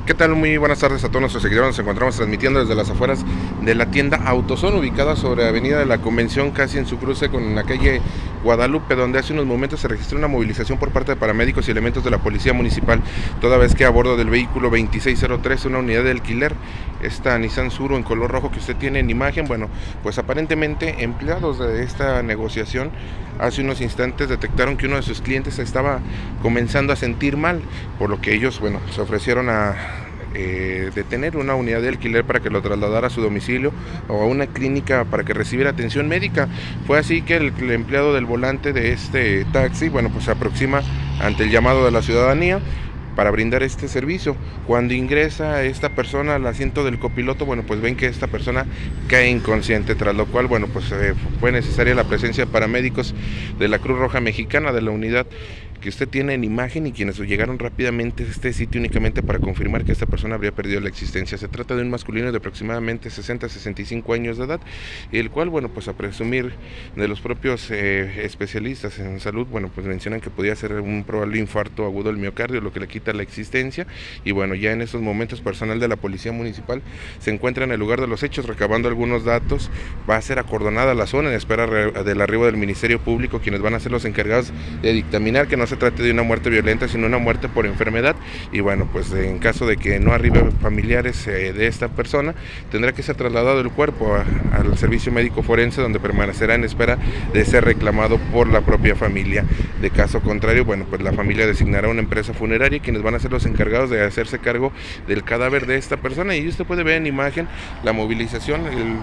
¿Qué tal? Muy buenas tardes a todos nuestros seguidores. Nos encontramos transmitiendo desde las afueras de la tienda AutoZone, ubicada sobre Avenida de la Convención, casi en su cruce con la calle Guadalupe, donde hace unos momentos se registró una movilización por parte de paramédicos y elementos de la Policía Municipal, toda vez que a bordo del vehículo 2603, una unidad de alquiler, esta Nissan Suro en color rojo que usted tiene en imagen, bueno, pues aparentemente empleados de esta negociación hace unos instantes detectaron que uno de sus clientes se estaba comenzando a sentir mal, por lo que ellos, bueno, se ofrecieron a detener una unidad de alquiler para que lo trasladara a su domicilio o a una clínica para que recibiera atención médica. Fue así que el empleado del volante de este taxi, bueno, pues se aproxima ante el llamado de la ciudadanía para brindar este servicio. Cuando ingresa esta persona al asiento del copiloto, bueno, pues ven que esta persona cae inconsciente, tras lo cual, bueno, pues fue necesaria la presencia de paramédicos de la Cruz Roja Mexicana, de la unidad que usted tiene en imagen, y quienes llegaron rápidamente a este sitio únicamente para confirmar que esta persona habría perdido la existencia. Se trata de un masculino de aproximadamente 60-65 años de edad, el cual, bueno, pues a presumir de los propios especialistas en salud, bueno, pues mencionan que podía ser un probable infarto agudo del miocardio, lo que le quita la existencia. Y bueno, ya en estos momentos personal de la Policía Municipal se encuentra en el lugar de los hechos recabando algunos datos. Va a ser acordonada la zona en espera del arribo del Ministerio Público, quienes van a ser los encargados de dictaminar que no se trate de una muerte violenta, sino una muerte por enfermedad. Y bueno, pues en caso de que no arriben familiares de esta persona, tendrá que ser trasladado el cuerpo al servicio médico forense, donde permanecerá en espera de ser reclamado por la propia familia. De caso contrario, bueno, pues la familia designará una empresa funeraria, quienes van a ser los encargados de hacerse cargo del cadáver de esta persona. Y usted puede ver en imagen la movilización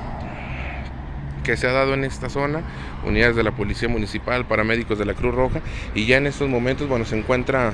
que se ha dado en esta zona, unidades de la Policía Municipal, paramédicos de la Cruz Roja, y ya en estos momentos, bueno, se encuentra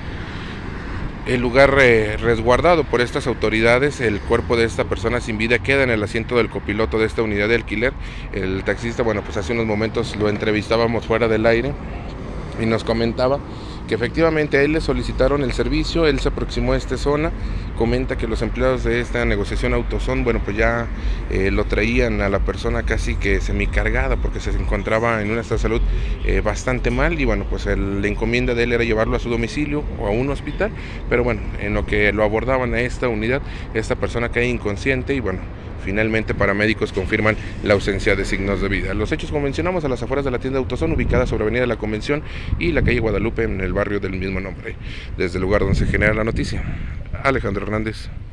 el lugar resguardado por estas autoridades. El cuerpo de esta persona sin vida queda en el asiento del copiloto de esta unidad de alquiler. El taxista, bueno, pues hace unos momentos lo entrevistábamos fuera del aire y nos comentaba que efectivamente a él le solicitaron el servicio, él se aproximó a esta zona, comenta que los empleados de esta negociación AutoZone, bueno, pues ya lo traían a la persona casi que semicargada porque se encontraba en un estado de salud bastante mal, y bueno, pues la encomienda de él era llevarlo a su domicilio o a un hospital, pero bueno, en lo que lo abordaban a esta unidad, esta persona cae inconsciente y bueno, finalmente paramédicos confirman la ausencia de signos de vida. Los hechos, como mencionamos, a las afueras de la tienda AutoZone, ubicada sobre Avenida de la Convención y la calle Guadalupe, en el barrio del mismo nombre. Desde el lugar donde se genera la noticia, Alejandro Hernández.